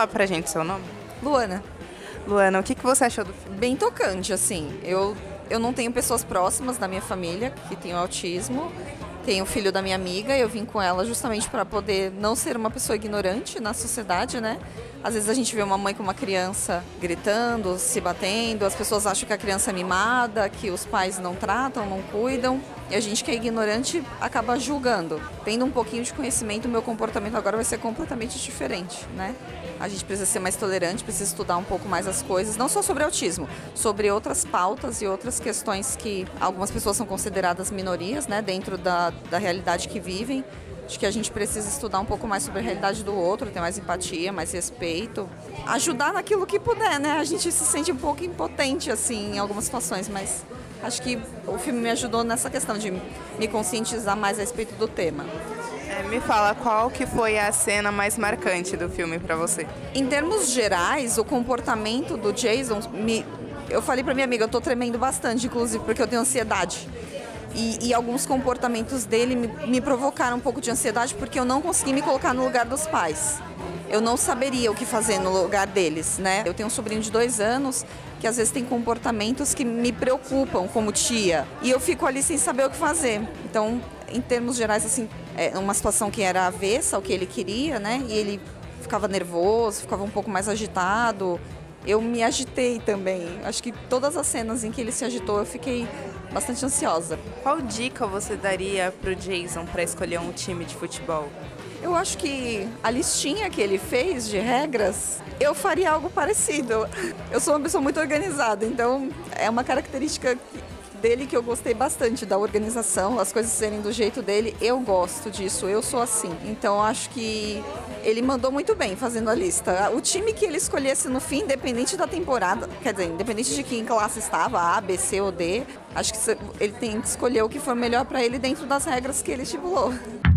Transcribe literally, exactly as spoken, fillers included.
falar pra gente seu nome? Luana. Luana, o que, que você achou do filme? Bem tocante, assim. Eu, eu não tenho pessoas próximas da minha família que tenham autismo. Tenho o filho da minha amiga, eu vim com ela justamente para poder não ser uma pessoa ignorante na sociedade, né? Às vezes a gente vê uma mãe com uma criança gritando, se batendo, as pessoas acham que a criança é mimada, que os pais não tratam, não cuidam, e a gente que é ignorante acaba julgando. Tendo um pouquinho de conhecimento, o meu comportamento agora vai ser completamente diferente, né? A gente precisa ser mais tolerante, precisa estudar um pouco mais as coisas, não só sobre autismo, sobre outras pautas e outras questões que algumas pessoas são consideradas minorias, né, dentro da, da realidade que vivem. Acho que a gente precisa estudar um pouco mais sobre a realidade do outro, ter mais empatia, mais respeito, ajudar naquilo que puder, né? A gente se sente um pouco impotente, assim, em algumas situações, mas acho que o filme me ajudou nessa questão de me conscientizar mais a respeito do tema. É, me fala, qual que foi a cena mais marcante do filme pra você? Em termos gerais, o comportamento do Jason, me, eu falei pra minha amiga, eu tô tremendo bastante, inclusive, porque eu tenho ansiedade. E, e alguns comportamentos dele me, me provocaram um pouco de ansiedade porque eu não consegui me colocar no lugar dos pais. Eu não saberia o que fazer no lugar deles, né? Eu tenho um sobrinho de dois anos que às vezes tem comportamentos que me preocupam como tia. E eu fico ali sem saber o que fazer. Então, em termos gerais, assim, é uma situação que era avessa ao que ele queria, né? E ele ficava nervoso, ficava um pouco mais agitado. Eu me agitei também. Acho que todas as cenas em que ele se agitou, eu fiquei bastante ansiosa. Qual dica você daria pro Jason para escolher um time de futebol? Eu acho que a listinha que ele fez de regras, eu faria algo parecido. Eu sou uma pessoa muito organizada, então é uma característica dele que eu gostei bastante, da organização, as coisas serem do jeito dele. Eu gosto disso, eu sou assim. Então acho que ele mandou muito bem fazendo a lista. O time que ele escolhesse no fim, independente da temporada, quer dizer, independente de que em classe estava, A, B, C ou D, acho que ele tem que escolher o que for melhor para ele dentro das regras que ele estipulou.